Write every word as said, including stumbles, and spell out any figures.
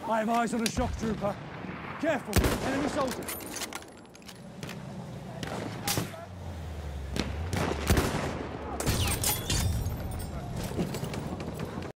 I have eyes on a shock trooper. Careful, enemy soldier.